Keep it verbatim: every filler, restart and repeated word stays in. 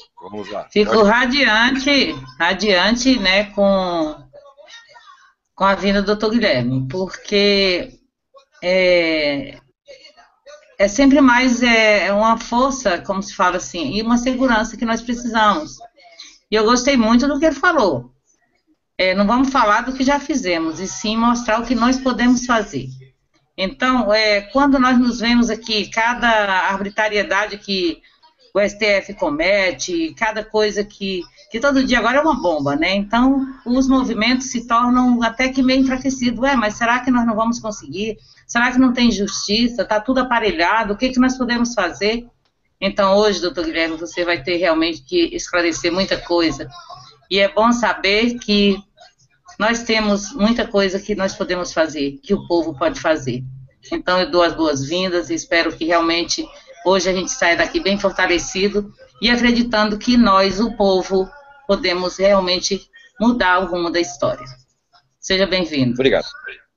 Vamos lá. Fico Pode... radiante, radiante, né, com, com a vinda do doutor Guilherme, porque é, é sempre mais é, é uma força, como se fala assim, e uma segurança que nós precisamos. E eu gostei muito do que ele falou. É, não vamos falar do que já fizemos, e sim mostrar o que nós podemos fazer. Então, é, quando nós nos vemos aqui, cada arbitrariedade que o S T F comete, cada coisa que, que todo dia agora é uma bomba, né? Então, os movimentos se tornam até que meio enfraquecidos. Ué, mas será que nós não vamos conseguir? Será que não tem justiça? Está tudo aparelhado? O que, que nós podemos fazer? Então, hoje, doutor Guilherme, você vai ter realmente que esclarecer muita coisa. E é bom saber que nós temos muita coisa que nós podemos fazer, que o povo pode fazer. Então, eu dou as boas-vindas e espero que realmente hoje a gente saia daqui bem fortalecido e acreditando que nós, o povo, podemos realmente mudar o rumo da história. Seja bem-vindo. Obrigado.